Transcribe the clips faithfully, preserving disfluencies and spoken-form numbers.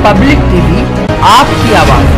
Public TV, आपकी आवाज।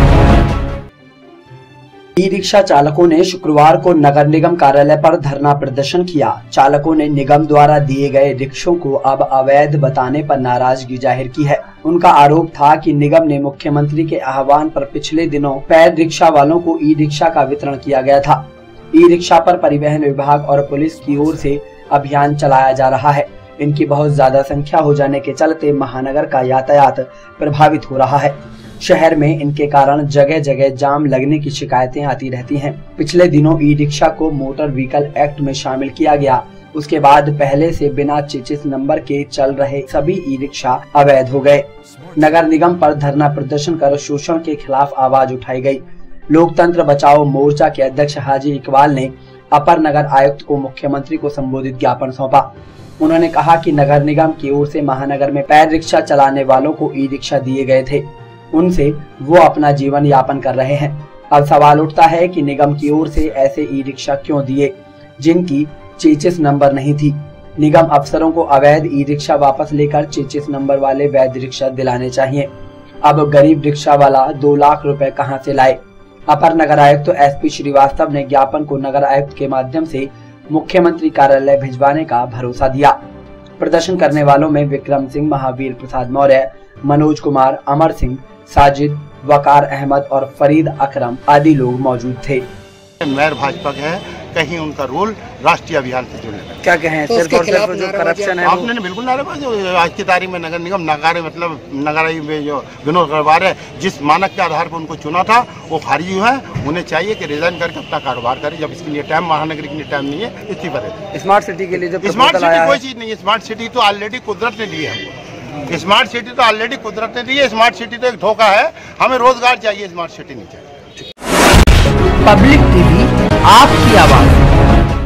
E rickshaw चालकों ने शुक्रवार को नगर निगम कार्यालय पर धरना प्रदर्शन किया। चालकों ने निगम द्वारा दिए गए रिक्शों को अब अवैध बताने पर नाराजगी जाहिर की है। उनका आरोप था कि निगम ने मुख्यमंत्री के आह्वान पर पिछले दिनों पैर रिक्शा वालों को ई रिक्शा का वितरण किया गया था। ई रिक्शा पर परिवहन विभाग और पुलिस की ओर से अभियान चलाया जा रहा है। इनकी बहुत ज्यादा संख्या हो जाने के चलते महानगर का यातायात प्रभावित हो रहा है। शहर में इनके कारण जगह जगह जाम लगने की शिकायतें आती रहती हैं। पिछले दिनों ई रिक्शा को मोटर व्हीकल एक्ट में शामिल किया गया। उसके बाद पहले से बिना चेचिस नंबर के चल रहे सभी ई रिक्शा अवैध हो गए। नगर निगम पर धरना प्रदर्शन कर शोषण के खिलाफ आवाज उठाई गई। लोकतंत्र बचाओ मोर्चा के अध्यक्ष हाजी इकबाल ने अपर नगर आयुक्त को मुख्यमंत्री को संबोधित ज्ञापन सौंपा। उन्होंने कहा कि नगर निगम की ओर से महानगर में पैर रिक्शा चलाने वालों को ई रिक्शा दिए गए थे। उनसे वो अपना जीवन यापन कर रहे हैं। अब सवाल उठता है कि निगम की ओर से ऐसे ई रिक्शा क्यों दिए जिनकी चेचिस नंबर नहीं थी। निगम अफसरों को अवैध ई रिक्शा वापस लेकर चेचिस नंबर वाले वैध रिक्शा दिलाने चाहिए। अब गरीब रिक्शा वाला दो लाख रुपए कहां से लाए। अपर नगर आयुक्त तो एस पी श्रीवास्तव ने ज्ञापन को नगर आयुक्त के माध्यम से मुख्यमंत्री कार्यालय भिजवाने का भरोसा दिया। प्रदर्शन करने वालों में विक्रम सिंह, महावीर प्रसाद मौर्य, मनोज कुमार, अमर सिंह, साजिद, वकार अहमद और फरीद अकरम आदि लोग मौजूद थे। मेयर भाजपा के हैं, कहीं उनका रोल राष्ट्रीय अभियान से जुड़े। क्या कहें तो सिर्फ और सिर्फ जो करप्शन है आपने ने बिल्कुल नारेबाजी। आज की तारीख में नगर निगम नगारे मतलब नगारी में जो विनोद गरवार है, जिस मानक के आधार पर उनको चुना था वो खारिज हुआ है। उन्हें चाहिए कि रिजाइन करके अपना कारोबार करें। जब इसके लिए टाइम महानगर के लिए टाइम नहीं है, इस्तीफा दे। स्मार्ट सिटी के लिए जो स्मार्ट सिटी कोई चीज नहीं है। स्मार्ट सिटी तो ऑलरेडी कुदरत ने दी है। स्मार्ट सिटी तो ऑलरेडी कुदरत ने दी है। स्मार्ट सिटी तो एक धोखा है। हमें रोजगार चाहिए, स्मार्ट सिटी नहीं चाहिए। पब्लिक टीवी, आपकी आवाज।